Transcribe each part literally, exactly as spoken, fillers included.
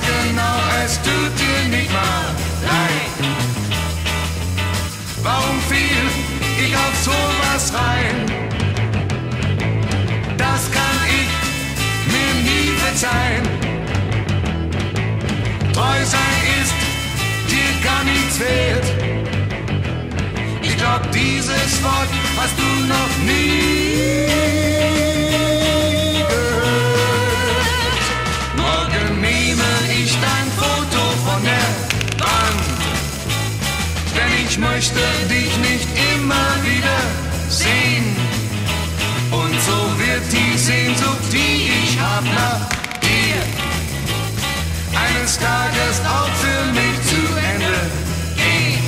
genau, es tut dir nicht mal leid. Warum fiel ich auf sowas rein? Das kann ich mir nie verzeihen. Treu sein ist dir gar nichts wert. Ich glaub, dieses Wort hast du noch nie gehört. Morgen nehme ich dein Foto von der Wand, denn ich möchte dich nicht immer wieder sehen. Und so wird die Sehnsucht, die ich hab nach dir, eines Tages auch für mich zu Ende gehen.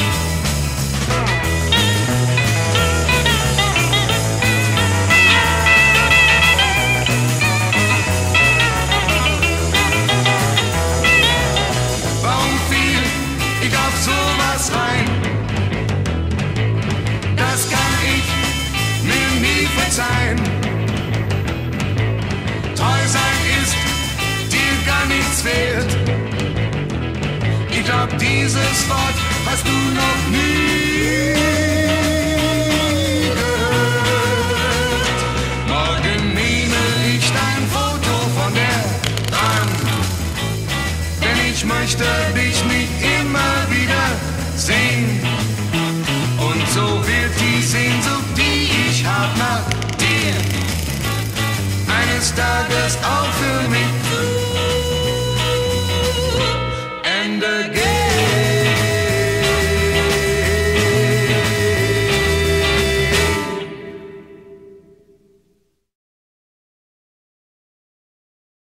Warum fiel ich auf sowas rein? Das kann ich mir nie verzeihen. Treu sein ist dir gar nichts wert. Ich glaub, dieses Wort hast du noch nie gehört. Morgen nehme ich dein Foto von der Wand, denn ich möchte dich nicht immer wieder sehen. Und so wird die Sehnsucht, die ich hab nach dir, eines Tages auch für mich zu Ende gehen.